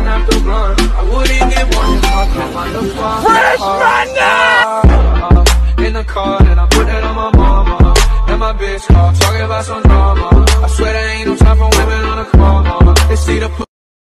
after blunt. I wouldn't get one if I can't find the fun. Fresh Monday! In the car, and I put that on my mama. And my bitch call, talking about some drama. I swear there ain't no time for women on the call. They see the